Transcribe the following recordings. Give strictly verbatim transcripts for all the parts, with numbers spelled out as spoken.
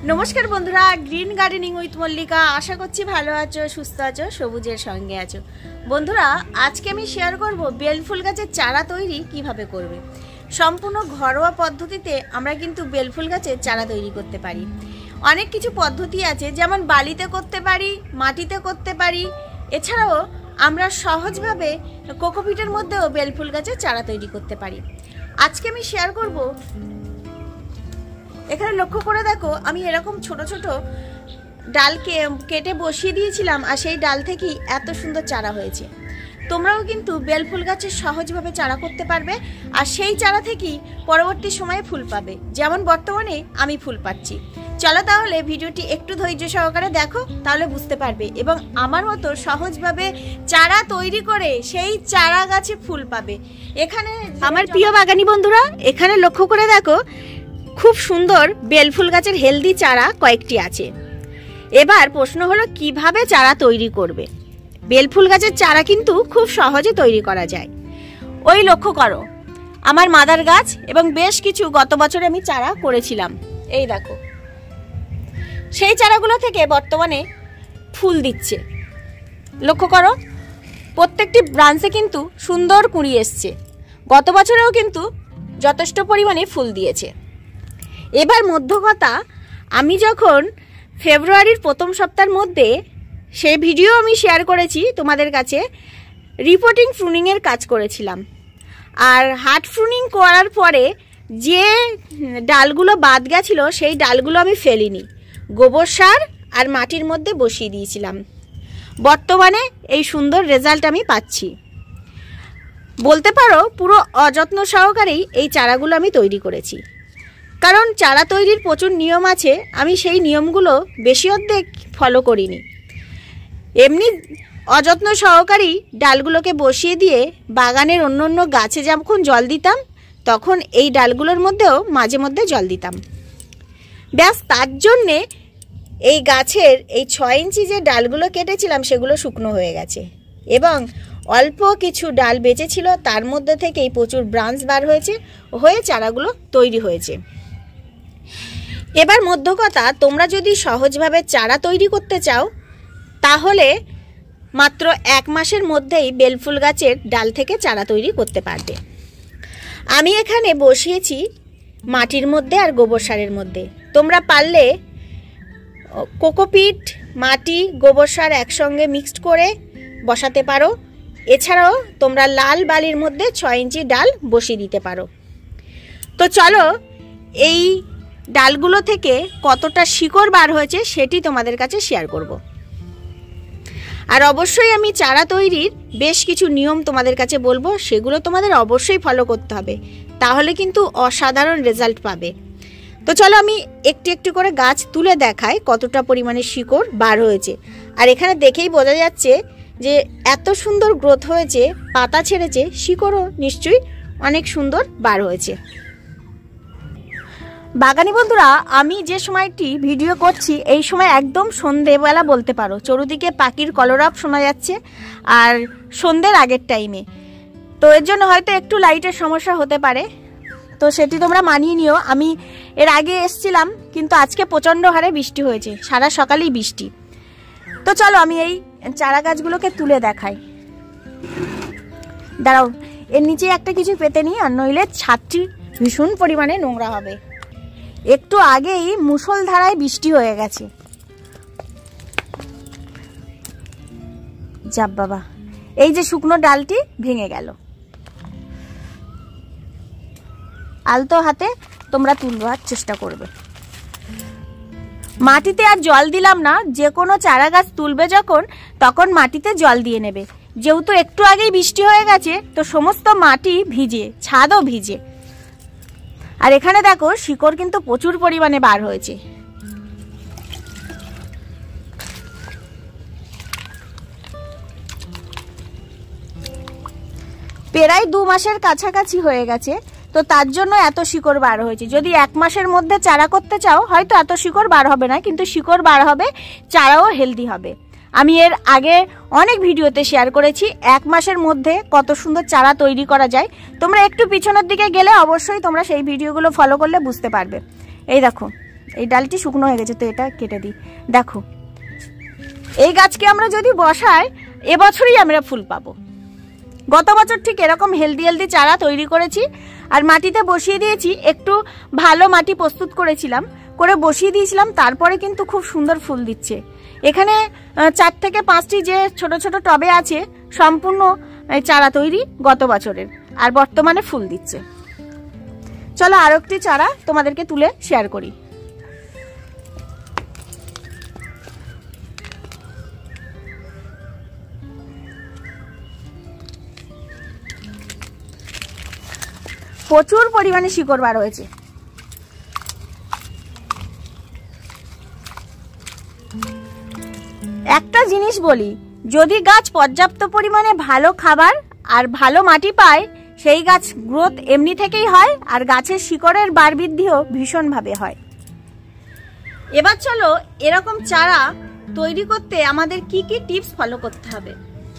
নমস্কার বন্ধুরা, green gardening with Mallika. আশা করছি ভালো আছো, সুস্থ আছো, সবুজের সঙ্গে আছো। বন্ধুরা, আজকে আমি শেয়ার করব বেলফুল গাছের চারা তৈরি কিভাবে করবে। সম্পূর্ণ ঘরোয়া পদ্ধতিতে আমরা কিন্তু বেলফুল গাছের চারা তৈরি করতে পারি। অনেক কিছু পদ্ধতি আছে, যেমন বালিতে করতে পারি, মাটিতে করতে পারি। এছাড়াও আমরা সহজভাবে কোকোপিটের মধ্যেও বেলফুল গাছের চারা তৈরি করতে পারি। আজকে আমি শেয়ার করব, এখানে লক্ষ্য করে দেখো, আমি এরকম ছোট ছোট ডালকে কেটে বসিয়ে দিয়েছিলাম, আর সেই ডাল থেকেই এত সুন্দর চারা হয়েছে। তোমরাও কিন্তু বেলফুল গাছের সহজভাবে চারা করতে পারবে, আর সেই চারা থেকেই পরবর্তী সময়ে ফুল পাবে, যেমন বর্তমানে আমি ফুল পাচ্ছি। চলো তাহলে ভিডিওটি একটু ধৈর্য সহকারে দেখো, তাহলে বুঝতে পারবে, এবং আমার মতো সহজভাবে চারা তৈরি করে সেই চারা গাছে ফুল পাবে। এখানে আমার প্রিয় বাগানি বন্ধুরা, এখানে লক্ষ্য করে দেখো, খুব সুন্দর বেলফুল গাছের হেলদি চারা কয়েকটি আছে। এবার প্রশ্ন হলো কিভাবে চারা তৈরি করবে। বেলফুল গাছের চারা কিন্তু খুব সহজে তৈরি করা যায়। ওই লক্ষ্য করো, আমার মাদার গাছ এবং বেশ কিছু গত বছরে আমি চারা করেছিলাম। এই দেখো, সেই চারাগুলো থেকে বর্তমানে ফুল দিচ্ছে। লক্ষ্য করো, প্রত্যেকটি ব্রাঞ্চে কিন্তু সুন্দর কুঁড়ি এসছে। গত বছরেও কিন্তু যথেষ্ট পরিমাণে ফুল দিয়েছে। এবার মধ্য কথা, আমি যখন ফেব্রুয়ারির প্রথম সপ্তাহের মধ্যে সেই ভিডিও আমি শেয়ার করেছি তোমাদের কাছে, রিপোর্টিং প্রুনিংয়ের কাজ করেছিলাম। আর হার্ড প্রুনিং করার পরে যে ডালগুলো বাদ গেছিলো, সেই ডালগুলো আমি ফেলিনি, গোবর সার আর মাটির মধ্যে বসিয়ে দিয়েছিলাম। বর্তমানে এই সুন্দর রেজাল্ট আমি পাচ্ছি। বলতে পারো পুরো অযত্ন সহকারেই এই চারাগুলো আমি তৈরি করেছি। কারণ চারা তৈরির প্রচুর নিয়ম আছে, আমি সেই নিয়মগুলো বেশি অর্ধেক ফলো করিনি। এমনি অযত্ন সহকারেই ডালগুলোকে বসিয়ে দিয়ে বাগানের অন্য অন্য গাছে যখন জল দিতাম, তখন এই ডালগুলোর মধ্যেও মাঝে মধ্যে জল দিতাম। ব্যাস, তার জন্যে এই গাছের এই ছয় ইঞ্চি যে ডালগুলো কেটেছিলাম, সেগুলো শুকনো হয়ে গেছে, এবং অল্প কিছু ডাল বেঁচেছিল, তার মধ্যে থেকেই প্রচুর ব্রাঞ্চ বার হয়েছে, হয়ে চারাগুলো তৈরি হয়েছে। এবার মধ্য কথা, তোমরা যদি সহজভাবে চারা তৈরি করতে চাও, তাহলে মাত্র এক মাসের মধ্যেই বেলফুল গাছের ডাল থেকে চারা তৈরি করতে পারবে। আমি এখানে বসিয়েছি মাটির মধ্যে আর গোবর সারের মধ্যে। তোমরা পারলে কোকোপিট, মাটি, গোবর সার একসঙ্গে মিক্সড করে বসাতে পারো। এছাড়াও তোমরা লাল বালির মধ্যে ছয় ইঞ্চি ডাল বসিয়ে দিতে পারো। তো চলো, এই ডালগুলো থেকে কতটা শিকড় বার হয়েছে সেটি তোমাদের কাছে শেয়ার করব। আর অবশ্যই আমি চারা তৈরির বেশ কিছু নিয়ম তোমাদের কাছে বলবো, সেগুলো তোমাদের অবশ্যই ফলো করতে হবে, তাহলে কিন্তু অসাধারণ রেজাল্ট পাবে। তো চলো, আমি একটু একটু করে গাছ তুলে দেখাই কতটা পরিমাণে শিকড় বার হয়েছে। আর এখানে দেখেই বোঝা যাচ্ছে যে এত সুন্দর গ্রোথ হয়েছে, পাতা ছেড়েছে, শিকড়ও নিশ্চয়ই অনেক সুন্দর বার হয়েছে। বাগানি বন্ধুরা, আমি যে সময়টি ভিডিও করছি, এই সময় একদম সন্ধেবেলা বলতে পারো। চতুর্দিকে পাখির কলরব শোনা যাচ্ছে, আর সন্ধ্যের আগের টাইমে। তো এর জন্য হয়তো একটু লাইটের সমস্যা হতে পারে, তো সেটি তোমরা মানিয়ে নিও। আমি এর আগে এসছিলাম, কিন্তু আজকে প্রচণ্ড হারে বৃষ্টি হয়েছে, সারা সকালেই বৃষ্টি। তো চলো, আমি এই চারা গাছগুলোকে তুলে দেখাই। দাঁড়াও, এর নিচে একটা কিছু পেতে নিই, আর নইলে ছাদটি ভীষণ পরিমাণে নোংরা হবে। একটু আগেই মুষলধারায় বৃষ্টি হয়ে গেছে। যাব বাবা, এই যে শুকনো ডালটি ভেঙে গেল। আলতো হাতে তোমরা তুলবার চেষ্টা করবে। মাটিতে আর জল দিলাম না, যে কোনো চারা গাছ তুলবে যখন, তখন মাটিতে জল দিয়ে নেবে। যেহেতু একটু আগেই বৃষ্টি হয়ে গেছে, তো সমস্ত মাটি ভিজে, ছাদও ভিজে। আর এখানে দেখো, শিকড় কিন্তু প্রচুর পরিমাণে বার হয়েছে। প্রায় দু মাসের কাছাকাছি হয়ে গেছে, তো তার জন্য এত শিকড় বার হয়েছে। যদি এক মাসের মধ্যে চারা করতে চাও, হয়তো এত শিকড় বার হবে না, কিন্তু শিকড় বার হবে, চারাও হেলদি হবে। আমি এর আগে অনেক ভিডিওতে শেয়ার করেছি এক মাসের মধ্যে কত সুন্দর চারা তৈরি করা যায়। তোমরা একটু পিছনের দিকে গেলে অবশ্যই তোমরা সেই ভিডিওগুলো ফলো করলে বুঝতে পারবে। এই দেখো, এই ডালটি শুকনো হয়ে গেছে, তো এটা কেটে দিই। দেখো এই গাছকে আমরা যদি বসাই এবছরই আমরা ফুল পাবো। গত বছর ঠিক এরকম হেলদি হেলদি চারা তৈরি করেছি আর মাটিতে বসিয়ে দিয়েছি, একটু ভালো মাটি প্রস্তুত করেছিলাম, করে বসিয়ে দিয়েছিলাম, তারপরে কিন্তু খুব সুন্দর ফুল দিচ্ছে। এখানে চার থেকে পাঁচটি যে ছোট ছোট টবে আছে সম্পূর্ণ চারা তৈরি গত বছরের, আর বর্তমানে ফুল দিচ্ছে। চলো আরো একটি চারা তোমাদেরকে তুলে শেয়ার করি। প্রচুর পরিমাণে শিকড় বার হয়েছে। একটা জিনিস বলি, যদি গাছ পর্যাপ্ত পরিমাণে ভালো খাবার আর ভালো মাটি পায়, সেই গাছ গ্রোথ এমনি থেকেই হয়, আর গাছের শিকড়ের বার বৃদ্ধিও ভীষণভাবে হয়। এবার চলো এরকম চারা তৈরি করতে আমাদের কি কি টিপস ফলো করতে হবে।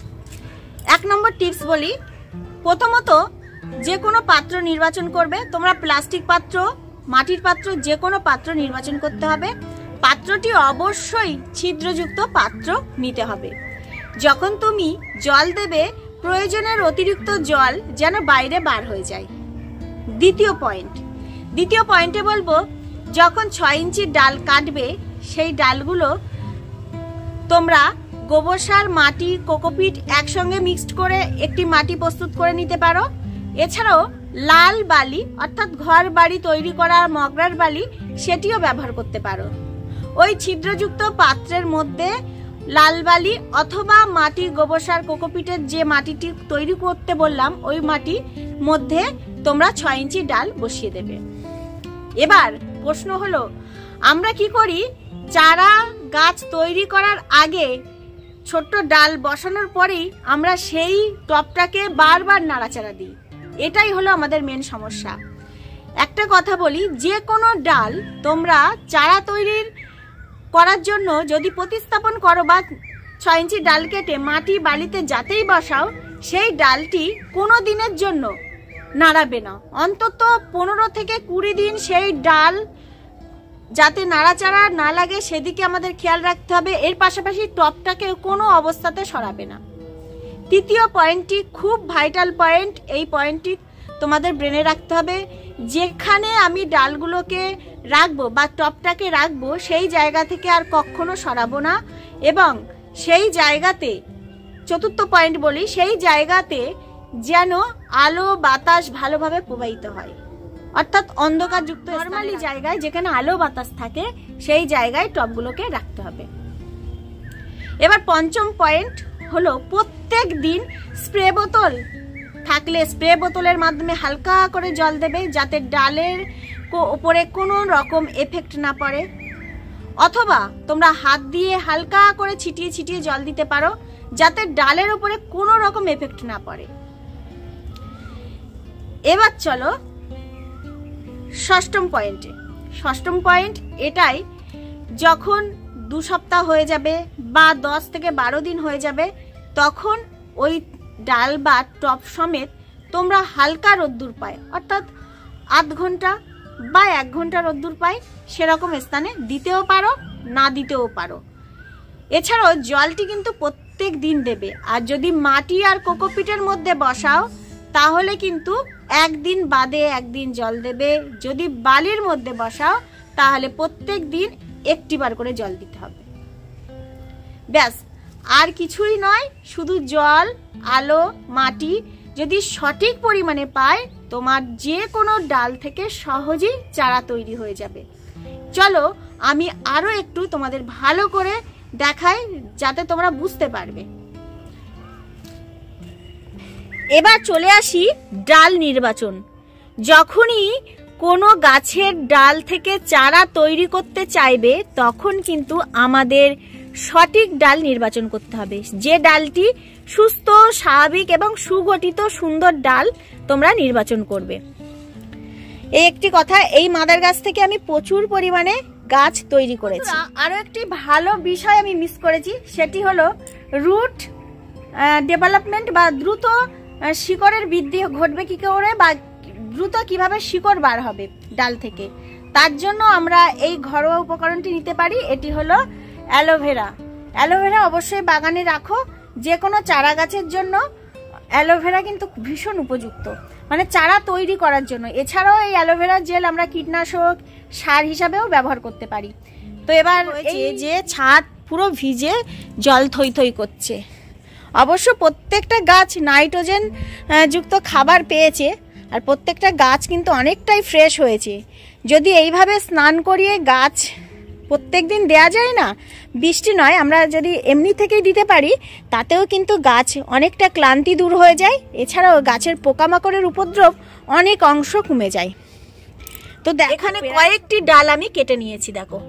এক নম্বর টিপস বলি, প্রথমত যে কোনো পাত্র নির্বাচন করবে তোমরা, প্লাস্টিক পাত্র, মাটির পাত্র, যে কোনো পাত্র নির্বাচন করতে হবে। পাত্রটি অবশ্যই ছিদ্রযুক্ত পাত্র নিতে হবে। যখন তুমি জল দেবে প্রয়োজনের অতিরিক্ত জল যেন বাইরে বার হয়ে যায়। দ্বিতীয় পয়েন্ট দ্বিতীয় পয়েন্টে বলবো, যখন ছয় ইঞ্চির ডাল কাটবে সেই ডালগুলো তোমরা গোবর সার, মাটি, কোকোপিট একসঙ্গে মিক্সড করে একটি মাটি প্রস্তুত করে নিতে পারো। এছাড়াও লাল বালি অর্থাৎ ঘর বাড়ি তৈরি করার মগরার বালি, সেটিও ব্যবহার করতে পারো। ওই ছিদ্রযুক্ত পাত্রের মধ্যে লাল বালি অথবা মাটি, গোবর সার, কোকোপিটের যে মাটিটি তৈরি করতে বললাম ওই মাটির মধ্যে তোমরা ছয় ইঞ্চি ডাল বসিয়ে দেবে। এবার প্রশ্ন হলো, আমরা কি করি, চারা গাছ তৈরি করার আগে ছোট্ট ডাল বসানোর পরেই আমরা সেই টবটাকে বারবার নাড়াচাড়া দিই। এটাই হলো আমাদের মেন সমস্যা। একটা কথা বলি, যে কোনো ডাল তোমরা চারা তৈরির করার জন্য যদি প্রতিস্থাপন করো বা ছয় ইঞ্চি ডাল কেটে মাটি বালিতে যাতেই বসাও, সেই ডালটি কোনো দিনের জন্য নাড়াবে না। অন্তত পনেরো থেকে কুড়ি দিন সেই ডাল যাতে নাড়াচাড়া না লাগে সেদিকে আমাদের খেয়াল রাখতে হবে। এর পাশাপাশি টবটাকে কোনো অবস্থাতে সরাবে না। তৃতীয় পয়েন্টটি খুব ভাইটাল পয়েন্ট, এই পয়েন্টটি তোমাদের ব্রেনে রাখতে হবে। যেখানে আমি ডালগুলোকে রাখবো বা টবটাকে রাখবো সেই জায়গা থেকে আর কখনো সরাবো না, এবং সেই জায়গাতে, চতুর্থ পয়েন্ট বলি, সেই জায়গাতে যেন আলো বাতাস ভালোভাবে প্রবাহিত হয়, অর্থাৎ অন্ধকারযুক্ত নরমালি জায়গায় যেখানে আলো বাতাস থাকে সেই জায়গায় টবগুলোকে রাখতে হবে। এবার পঞ্চম পয়েন্ট হলো, প্রত্যেক দিন স্প্রে বোতল থাকলে স্প্রে বোতলের মাধ্যমে হালকা করে জল দেবে যাতে ডালের উপরে কোনো রকম এফেক্ট না পড়ে, অথবা তোমরা হাত দিয়ে হালকা করে ছিটিয়ে ছিটিয়ে জল দিতে পারো যাতে ডালের উপরে কোনো রকম এফেক্ট না পড়ে। এবার চলো ষষ্ঠম পয়েন্টে। ষষ্ঠম পয়েন্ট এটাই, যখন দু সপ্তাহ হয়ে যাবে বা দশ থেকে বারো দিন হয়ে যাবে, তখন ওই ডাল বা টব সমেত তোমরা হালকা রোদ্দুর পায়, অর্থাৎ আধ ঘন্টা বা এক ঘন্টা রোদ্দুর পায় সেরকম স্থানে দিতেও পারো, না দিতেও পারো। এছাড়াও জলটি কিন্তু প্রত্যেক দিন দেবে। আর যদি মাটি আর কোকোপিটের মধ্যে বসাও তাহলে কিন্তু একদিন বাদে একদিন জল দেবে। যদি বালির মধ্যে বসাও তাহলে প্রত্যেক দিন একটিবার করে জল দিতে হবে। ব্যাস, আর কিছুই নয়, শুধু জল, আলো, মাটি যদি সঠিক পরিমাণে পায় তোমার যে কোনো ডাল থেকে সহজেই চারা তৈরি হয়ে যাবে। চলো আমি আরো একটু তোমাদের ভালো করে দেখাই যাতে তোমরা বুঝতে পারবে। এবার চলে আসি ডাল নির্বাচন। যখনই কোনো গাছের ডাল থেকে চারা তৈরি করতে চাইবে তখন কিন্তু আমাদের সঠিক ডাল নির্বাচন করতে হবে, যে ডালটি সুস্থ, স্বাভাবিক এবং সুগঠিত সুন্দর ডাল তোমরা নির্বাচন করবে। এই একটি কথা, এই মাদার গাছ থেকে আমি প্রচুর পরিমাণে গাছ তৈরি করেছি। আরো একটি ভালো বিষয় আমি মিস করেছি, সেটি হলো রুট ডেভেলপমেন্ট বা দ্রুত শিকড়ের বৃদ্ধি ঘটবে কি করে বা দ্রুত কিভাবে শিকড় বার হবে ডাল থেকে। তার জন্য আমরা এই ঘরোয়া উপকরণটি নিতে পারি। এটি হলো অ্যালোভেরা। অ্যালোভেরা অবশ্যই বাগানে রাখো। যে কোনো চারা গাছের জন্য অ্যালোভেরা কিন্তু ভীষণ উপযুক্ত, মানে চারা তৈরি করার জন্য। এছাড়াও এই অ্যালোভেরা জেল আমরা কীটনাশক সার হিসাবেও ব্যবহার করতে পারি। তো এবার এই যে ছাদ পুরো ভিজে জল থই থই করছে। অবশ্য প্রত্যেকটা গাছ নাইট্রোজেন যুক্ত খাবার পেয়েছে, আর প্রত্যেকটা গাছ কিন্তু অনেকটাই ফ্রেশ হয়েছে। যদি এইভাবে স্নান করিয়ে গাছ প্রত্যেক দিন দেওয়া যায় না, বৃষ্টি নয়, আমরা যদি এমনি থেকেই দিতে পারি, তাতেও কিন্তু গাছ অনেকটা ক্লান্তি দূর হয়ে যায়। এছাড়াও গাছের পোকামাকড়ের উপদ্রব অনেক অংশ কমে যায়। তো এখানে কয়েকটি ডাল আমি কেটে নিয়েছি। দেখো,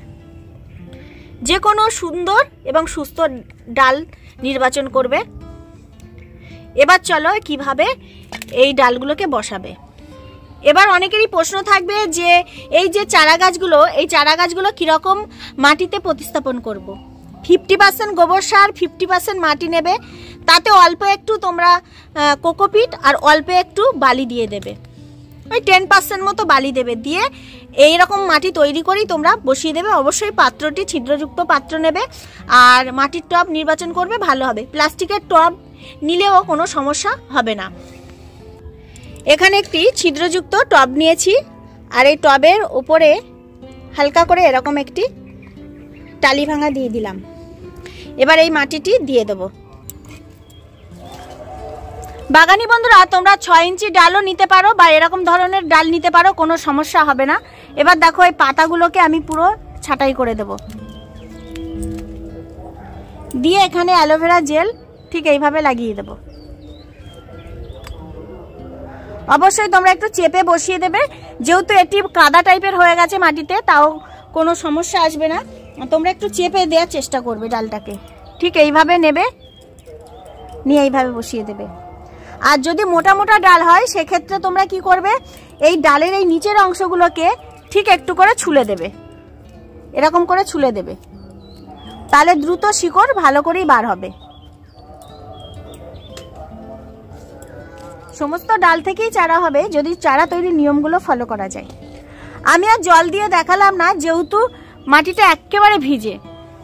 যে কোনো সুন্দর এবং সুস্থ ডাল নির্বাচন করবে। এবার চলো কিভাবে এই ডালগুলোকে বসাবে। এবার অনেকেরই প্রশ্ন থাকবে যে এই যে চারা গাছগুলো, এই চারা গাছগুলো কীরকম মাটিতে প্রতিস্থাপন করব। ফিফটি পার্সেন্ট গোবর সার, ফিফটি পার্সেন্ট মাটি নেবে, তাতে অল্প একটু তোমরা কোকোপিট আর অল্প একটু বালি দিয়ে দেবে, ওই টেন পার্সেন্ট মতো বালি দেবে। দিয়ে এইরকম মাটি তৈরি করেই তোমরা বসিয়ে দেবে। অবশ্যই পাত্রটি ছিদ্রযুক্ত পাত্র নেবে, আর মাটির টব নির্বাচন করবে ভালো হবে। প্লাস্টিকের টব নিলেও কোনো সমস্যা হবে না। এখানে একটি ছিদ্রযুক্ত টব নিয়েছি, আর এই টবের উপরে হালকা করে এরকম একটি টালি ভাঙা দিয়ে দিলাম। এবার এই মাটিটি দিয়ে দেব। বাগানি বন্ধুরা, তোমরা ছয় ইঞ্চি ডালও নিতে পারো বা এরকম ধরনের ডাল নিতে পারো, কোনো সমস্যা হবে না। এবার দেখো এই পাতাগুলোকে আমি পুরো ছাঁটাই করে দেব। দিয়ে এখানে অ্যালোভেরা জেল ঠিক এইভাবে লাগিয়ে দেব। অবশ্যই তোমরা একটু চেপে বসিয়ে দেবে, যেহেতু এটি কাদা টাইপের হয়ে গেছে মাটিতে, তাও কোনো সমস্যা আসবে না। তোমরা একটু চেপে দেওয়ার চেষ্টা করবে ডালটাকে। ঠিক এইভাবে নেবে, নিয়ে এইভাবে বসিয়ে দেবে। আর যদি মোটা মোটা ডাল হয়, সেক্ষেত্রে তোমরা কি করবে, এই ডালের এই নিচের অংশগুলোকে ঠিক একটু করে ছুলে দেবে, এরকম করে ছুলে দেবে, তাহলে দ্রুত শিকড় ভালো করেই বার হবে। সমস্ত ডাল থেকেই চারা হবে যদি চারা তৈরির নিয়মগুলো ফলো করা যায়। আমি আর জল দিয়ে দেখালাম না, যেহেতু মাটিটা একেবারে ভিজে।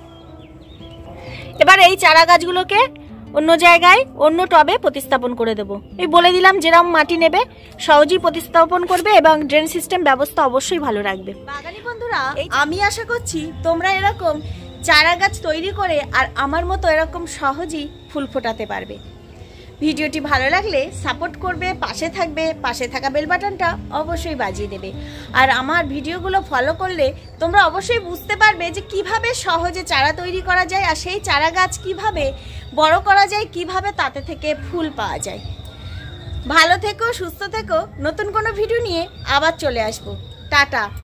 এবার এই চারা গাছগুলোকে অন্য জায়গায় অন্য টবে প্রতিস্থাপন করে দেব। এই বলে দিলাম, যেরকম মাটি নেবে সহজেই প্রতিস্থাপন করবে এবং ড্রেন সিস্টেম ব্যবস্থা অবশ্যই ভালো রাখবে। বাগানি বন্ধুরা, আমি আশা করছি তোমরা এরকম চারা গাছ তৈরি করে আর আমার মতো এরকম সহজেই ফুল ফোটাতে পারবে। ভিডিওটি ভালো লাগলে সাপোর্ট করবে, পাশে থাকবে, পাশে থাকা বেল বাটনটা অবশ্যই বাজিয়ে দেবে। আর আমার ভিডিওগুলো ফলো করলে তোমরা অবশ্যই বুঝতে পারবে যে কিভাবে সহজে চারা তৈরি করা যায়, আর সেই চারা গাছ কিভাবে বড় করা যায়, কিভাবে তাতে থেকে ফুল পাওয়া যায়। ভালো থেকো, সুস্থ থেকো। নতুন কোনো ভিডিও নিয়ে আবার চলে আসবো। টাটা।